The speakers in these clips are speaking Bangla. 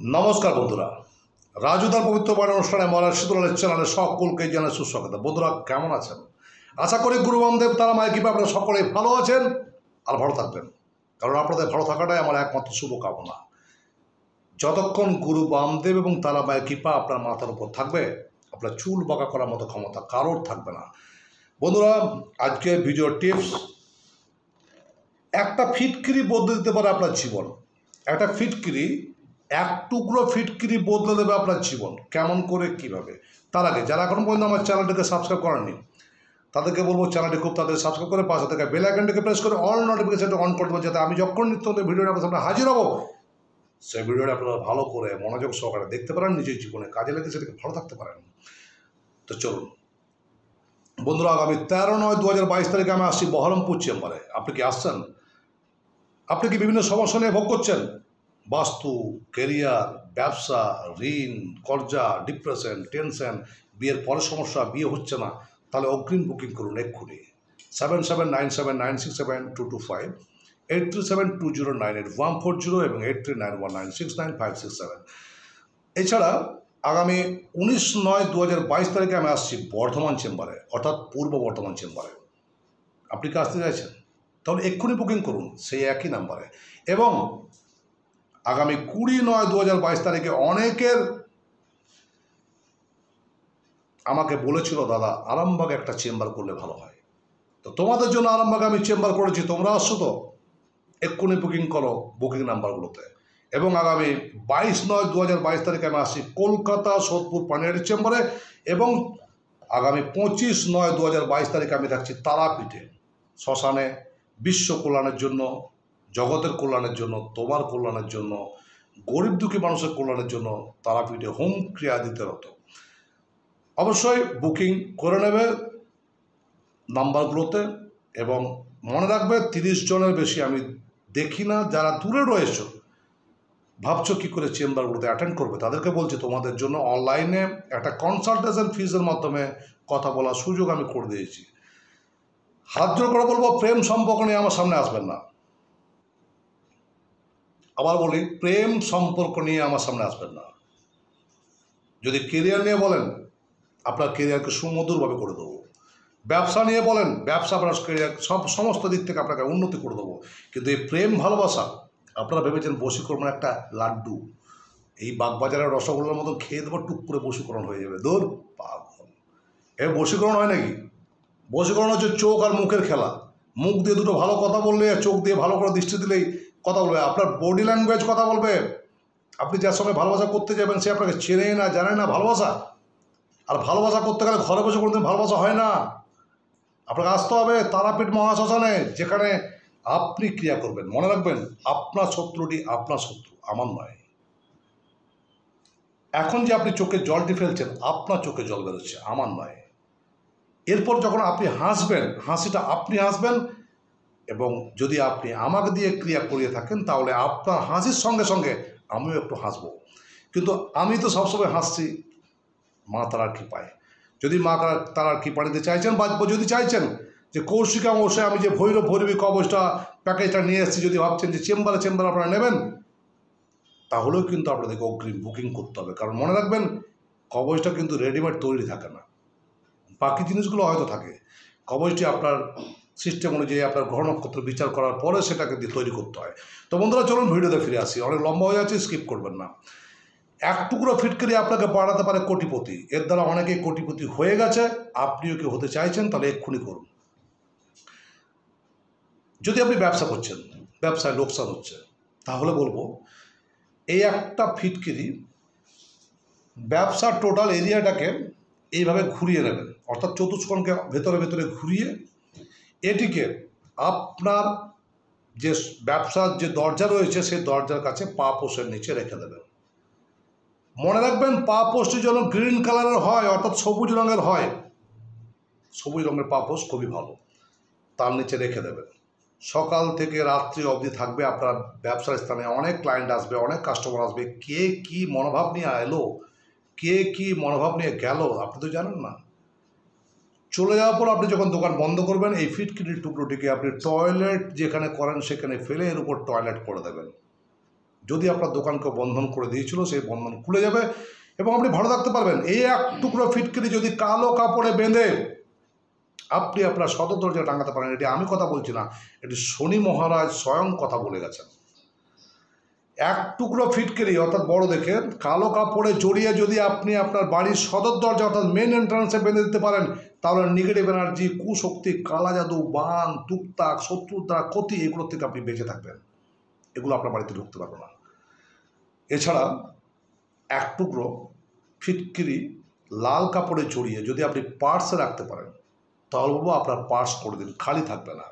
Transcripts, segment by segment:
নমস্কার বন্ধুরা, রাজুদার পবিত্র বাণী অনুষ্ঠানে মহারাজ শীতলালের চ্যানেলে সকলকে জানাই সুস্বাগত। বন্ধুরা কেমন আছেন? আশা করি গুরু বামদেব তারা মায়ের কৃপা আপনারা সকলেই ভালো আছেন আর ভালো থাকবেন, কারণ আপনাদের ভালো থাকাটাই আমার একমাত্র শুভকামনা। যতক্ষণ গুরু বামদেব এবং তারা মায়ের কৃপা আপনার মাথার উপর থাকবে, আপনার চুল বাঁকা করার মতো ক্ষমতা কারোর থাকবে না। বন্ধুরা, আজকে ভিডিও টিপস, একটা ফিটকিরি বদলে দিতে পারে আপনার জীবন। একটা ফিটকিরি, এক টুকরো ফিটকিরি বদলে দেবে আপনার জীবন। কেমন করে, কিভাবে? তার আগে যারা এখন পর্যন্ত আমার চ্যানেলটিকে সাবস্ক্রাইব করেননি তাদেরকে বলবো চ্যানেলটি খুব তাদের সাবস্ক্রাইব করে পাশে থেকে বেল আইকনটিকে প্রেস করে অল নোটিফিকেশনটা অন করে দেবো, যাতে আমি যখন নিত্য নতুন ভিডিও আপনার সামনে হাজির হবো সেই ভিডিওটা আপনারা ভালো করে মনোযোগ সহকারে দেখতে পারেন, নিজের জীবনে কাজে লেগে সেটাকে ভালো থাকতে পারেন। তো চলুন বন্ধুরা, আগামী 13/9/2022 তারিখে আমি আসছি বহরমপুর চেম্বারে। আপনি কি আসছেন? আপনি কি বিভিন্ন সমস্যা নিয়ে ভোগ করছেন? বাস্তু, কেরিয়ার, ব্যবসা, ঋণ, কর্জা, ডিপ্রেশন, টেনশন, বিয়ের পরের সমস্যা, বিয়ে হচ্ছে না? তাহলে অগ্রিম বুকিং করুন এক্ষুনি। 7797967225, 8372098140 এবং 8391969567। এছাড়া আগামী 19/9/2022 তারিখে আমি আসছি বর্ধমান চেম্বারে, অর্থাৎ পূর্ব বর্ধমান চেম্বারে। আপনি কি আসতে চাইছেন? তাহলে এক্ষুনি বুকিং করুন সেই একই নাম্বারে। এবং আগামী 20/9/2022 তারিখে অনেকের আমাকে বলেছিল, দাদা আরামবাগে একটা চেম্বার করলে ভালো হয়। তো তোমাদের জন্য আরামবাগে আমি চেম্বার করেছি, তোমরা আসছো তো? এক্ষুনি বুকিং করো বুকিং নাম্বারগুলোতে। এবং আগামী 22/9/2022 তারিখে আমি আসছি কলকাতা সোদপুর পানিহাটি চেম্বারে। এবং আগামী 25/9/2022 তারিখে আমি থাকছি তারাপীঠে শ্মশানে, বিশ্ব কল্যাণের জন্য, জগতের কল্যাণের জন্য, তোমার কল্যাণের জন্য, গরিব দুঃখী মানুষের কল্যাণের জন্য তারাপীঠে হোম ক্রিয়া দিতে রত। অবশ্যই বুকিং করে নেবে নাম্বারগুলোতে। এবং মনে রাখবে 30 জনের বেশি আমি দেখি না। যারা দূরে রয়েছে ভাবছো কী করে চেম্বারগুলোতে অ্যাটেন্ড করবে, তাদেরকে বলছি তোমাদের জন্য অনলাইনে একটা কনসালটেশন ফিজের মাধ্যমে কথা বলার সুযোগ আমি করে দিয়েছি। হাত জোর করে বলবো, প্রেম সম্পর্ক নিয়ে আমার সামনে আসবেন না। আবার বলি, প্রেম সম্পর্ক নিয়ে আমার সামনে আসবেন না। যদি কেরিয়ার নিয়ে বলেন, আপনার কেরিয়ারকে সুমধুরভাবে করে দেবো। ব্যবসা নিয়ে বলেন, ব্যবসা আপনার কেরিয়ার সমস্ত দিক থেকে আপনাকে উন্নতি করে দেবো। কিন্তু এই প্রেম ভালোবাসা, আপনারা ভেবেছেন বশীকরণ একটা লাড্ডু, এই বাগবাজারের রসগোল্লার মতো খেয়ে দেবো, টুক করে বশীকরণ হয়ে যাবে। দূর পাগল, এ বশীকরণ হয় নাকি? বশীকরণ হচ্ছে চোখ আর মুখের খেলা। মুখ দিয়ে দুটো ভালো কথা বললে, চোখ দিয়ে ভালো করে দৃষ্টি দিলেই কথা বলবে, আপনার বডি ল্যাঙ্গুয়েজ কথা বলবে। আপনি যার সঙ্গে ভালোবাসা করতে যাবেন সে আপনাকে চেনে না, জানে না ভালোবাসা। আর ভালোবাসা করতে গেলে ঘরে বসে কোনোদিন ভালোবাসা হয় না। আপনাকে আসতে হবে তারাপীঠ মহাশ্মশানে, যেখানে আপনি ক্রিয়া করবেন। মনে রাখবেন, আপনার শত্রুটি আপনার শত্রু, আমার নয়। এখন যে আপনি চোখে জলটি ফেলছেন, আপনার চোখে জল বেরোচ্ছে, আমার নয়। এরপর যখন আপনি হাসবেন, হাসিটা আপনি হাসবেন। এবং যদি আপনি আমাকে দিয়ে ক্রিয়া করিয়ে থাকেন, তাহলে আপনার হাসির সঙ্গে সঙ্গে আমিও একটু হাসবো। কিন্তু আমি তো সবসময় হাসছি মা তারার কৃপায়। যদি মা তারার কৃপা নিতে চাইছেন, বা যদি চাইছেন যে কৌশিকা অবশ্যই আমি যে ভৈরব ভৈরবী কবচটা প্যাকেজটা নিয়ে এসেছি, যদি ভাবছেন যে চেম্বারে আপনারা নেবেন, তাহলেও কিন্তু আপনাদেরকে অগ্রিম বুকিং করতে হবে। কারণ মনে রাখবেন, কবচটা কিন্তু রেডিমেড তৈরি থাকে না, বাকি জিনিসগুলো হয়তো থাকে। কবচটি আপনার সিস্টেম অনুযায়ী আপনার গ্রহ নক্ষত্র বিচার করার পরে সেটাকে দিয়ে তৈরি করতে হয়। তো বন্ধুরা চলুন ভিডিওতে ফিরে আসি, অনেক লম্বা হয়ে যাচ্ছে, স্কিপ করবেন না। এক টুকরো ফিটকিরি আপনাকে বাড়াতে পারে কোটিপতি। এর দ্বারা অনেকেই কোটিপতি হয়ে গেছে। আপনিও কি হতে চাইছেন? তাহলে এক্ষুনি করুন। যদি আপনি ব্যবসা করছেন, ব্যবসায় লোকসান হচ্ছে, তাহলে বলবো এই একটা ফিটকিরি ব্যবসার টোটাল এরিয়াটাকে এইভাবে ঘুরিয়ে নেবেন, অর্থাৎ চতুষ্কোণকে ভেতরে ভেতরে ঘুরিয়ে এটিকে আপনার যে ব্যবসার যে দরজা রয়েছে সেই দরজার কাছে পা পোষের নিচে রেখে দেবেন। মনে রাখবেন, পা পোস্টটি যেন গ্রিন কালারের হয়, অর্থাৎ সবুজ রঙের হয়। সবুজ রঙের পা পোস্ট খুবই ভালো, তার নিচে রেখে দেবেন। সকাল থেকে রাত্রি অবধি থাকবে আপনার ব্যবসার স্থানে। অনেক ক্লায়েন্ট আসবে, অনেক কাস্টমার আসবে। কে কি মনোভাব নিয়ে এলো, কে কি মনোভাব নিয়ে গেল, আপনি তো জানেন না। চলে যাওয়ার পর আপনি যখন দোকান বন্ধ করবেন, এই ফিটকিরির টুকরোটিকে আপনি টয়লেট যেখানে করেন সেখানে ফেলে এর উপর টয়লেট করে দেবেন। যদি আপনার দোকানকে বন্ধন করে দিয়েছিল সেই বন্ধন খুলে যাবে এবং আপনি ভালো থাকতে পারবেন। এই এক টুকরো ফিটকিরি যদি কালো কাপড়ে বেঁধে আপনি আপনার সদর দরজায় টাঙাতে পারেন, এটি আমি কথা বলছি না, এটি শনি মহারাজ স্বয়ং কথা বলে গেছেন। এক টুকরো ফিটকিরি অর্থাৎ বড় দেখে কালো কাপড়ে জড়িয়ে যদি আপনি আপনার বাড়ির সদর দরজা অর্থাৎ মেন এন্ট্রান্সে বেঁধে দিতে পারেন, তাহলে নেগেটিভ এনার্জি, কুশক্তি, কালা জাদু, বান, তুকতাক, শত্রুর দ্বারা ক্ষতি, এগুলোর থেকে আপনি বেঁচে থাকবেন। এগুলো আপনার বাড়িতে ঢুকতে পারবে না। এছাড়া এক টুকরো ফিটকিরি লাল কাপড়ে জড়িয়ে যদি আপনি পার্সে রাখতে পারেন, তাহলে বলবো আপনার পার্স করে দিন, খালি থাকবে না।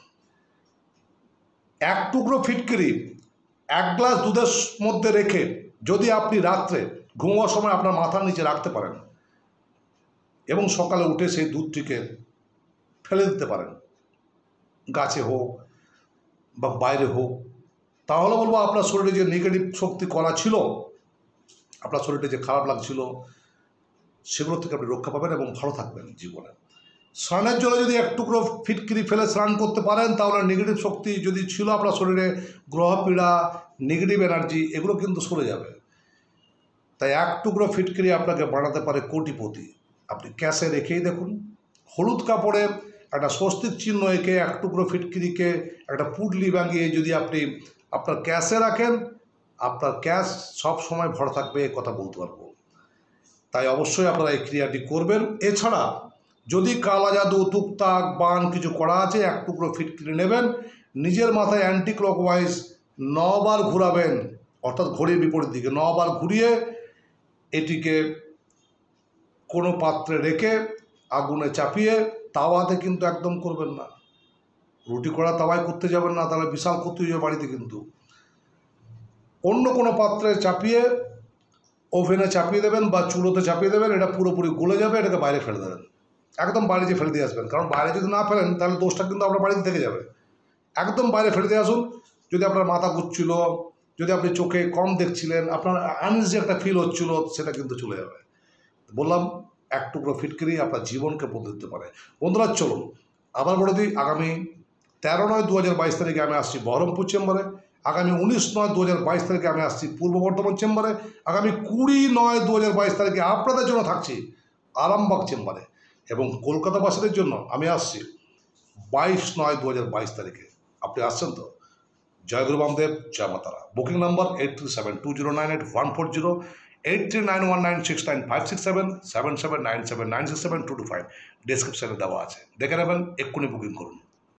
এক টুকরো ফিটকিরি এক গ্লাস দুধের মধ্যে রেখে যদি আপনি রাত্রে ঘুমানোর সময় আপনার মাথার নিচে রাখতে পারেন এবং সকালে উঠে সেই দুধটিকে ফেলে দিতে পারেন, গাছে হোক বা বাইরে হোক, তাহলে বলবো আপনার শরীরে যে নেগেটিভ শক্তি করা ছিল, আপনার শরীরে যে খারাপ লাগছিল, সেগুলো থেকে আপনি রক্ষা পাবেন এবং ভালো থাকবেন জীবনে। স্নানের জলে যদি এক টুকরো ফিটকিরি ফেলে স্নান করতে পারেন, তাহলে নেগেটিভ শক্তি যদি ছিল আপনার শরীরে, গ্রহ পীড়া, নেগেটিভ এনার্জি, এগুলো কিন্তু সরে যাবে। তাই এক টুকরো ফিটকিরি আপনাকে বানাতে পারে কোটিপতি। আপনি ক্যাশে রেখেই দেখুন, হলুদ কাপড়ে একটা স্বস্তিক চিহ্ন এঁকে এক টুকরো ফিটকিরিকে একটা পুটলি বাঙিয়ে যদি আপনি আপনার ক্যাশে রাখেন, আপনার ক্যাশ সব সময় ভরা থাকবে, এ কথা বলতে পারবো। তাই অবশ্যই আপনারা এই ক্রিয়াটি করবেন। এছাড়া যদি কালা জাদু, তুকতাক, বান কিছু করা আছে, এক টুকরো ফিটকিরি নেবেন, নিজের মাথায় অ্যান্টি ক্লকওয়াইজ 9 বার ঘোরাবেন, অর্থাৎ ঘড়ির বিপরীত দিকে 9 বার ঘুরিয়ে এটিকে কোনো পাত্রে রেখে আগুনে চাপিয়ে, তাওয়াতে কিন্তু একদম করবেন না, রুটি করা তাওয়ায় করতে যাবেন না, তাহলে বিশাল ক্ষতি হয়ে যাবে বাড়িতে। কিন্তু অন্য কোনো পাত্রে চাপিয়ে ওভেনে চাপিয়ে দেবেন বা চুলোতে চাপিয়ে দেবেন, এটা পুরোপুরি গলে যাবে, এটাকে বাইরে ফেলে দেবেন, একদম বাইরে যে ফেলে দিয়ে আসবেন। কারণ বাইরে যদি না ফেলেন তাহলে দোষটা কিন্তু আপনার বাড়িতে থেকে যাবে। একদম বাইরে ফেলে দিয়ে আসুন। যদি আপনার মাথা ঘুরছিল, যদি আপনি চোখে কম দেখছিলেন, আপনার আনইজি একটা ফিল হচ্ছিল, সেটা কিন্তু চলে যাবে। বললাম এক টুকরো ফিটকিরি আপনার জীবনকে বদলে দিতে পারে। বন্ধুরা চলুন আবার বলে দিই, আগামী 13/9/2022 তারিখে আমি আসছি বহরমপুর চেম্বারে, আগামী 19/9/2022 তারিখে আমি আসছি পূর্ব বর্ধমান চেম্বারে, আগামী 20/9/2022 তারিখে আপনাদের জন্য থাকছি আরামবাগ চেম্বারে, এবং কলকাতাবাসীদের জন্য আমি আসছি 22/9/2022 তারিখে। আপনি আসছেন তো? জয় গুরু বামদেব, জয় মাতারা। বুকিং নাম্বার 8372098140, 8391969567, 7797967225 ডেসক্রিপশানে দেওয়া আছে, দেখে নেবেন, এক্ষুনি বুকিং করুন।